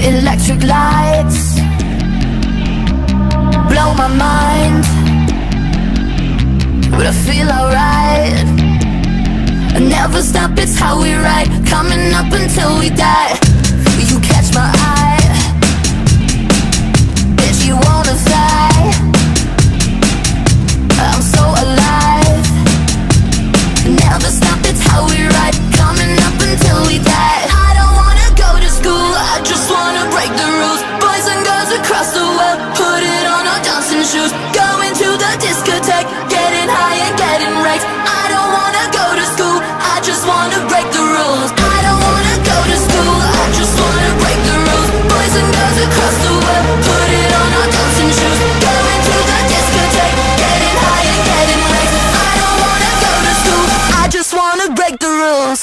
Electric lights blow my mind, but I feel alright. I never stop, it's how we ride, coming up until we die. You catch my eye, bitch, you wanna fly. I'm so alive. Never stop, it's how we ride, coming up until we die. I don't wanna go to school, I just wanna break the rules. Boys and girls across the world, put it on our dancing shoes. Going to the discotheque, getting high and getting wrecked. I don't wanna go to school, I just wanna break the rules. I don't wanna go to school, I just wanna break the rules. Boys and girls across the world, put it on our dancing shoes. Going to the discotheque, getting high and getting wrecked. I don't wanna go to school, I just wanna break the rules.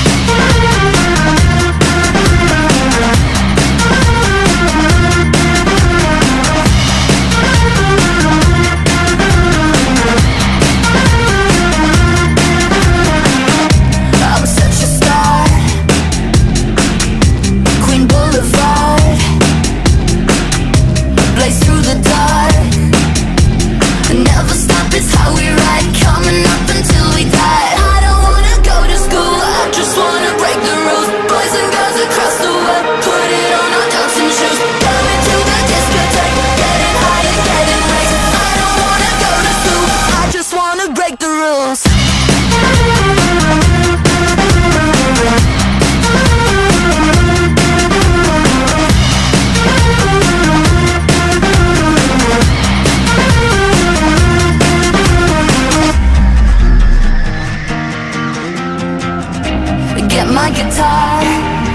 Get my guitar,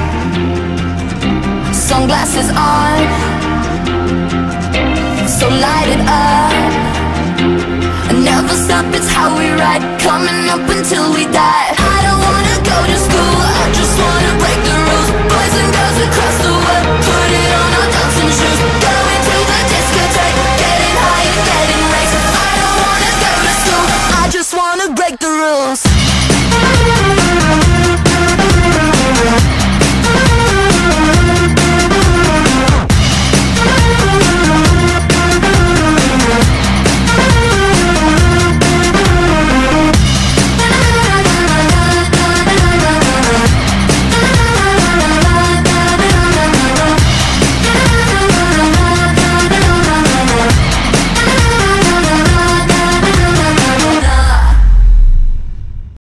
sunglasses on, so light it up. Never stop, it's how we ride, coming up until we die. I don't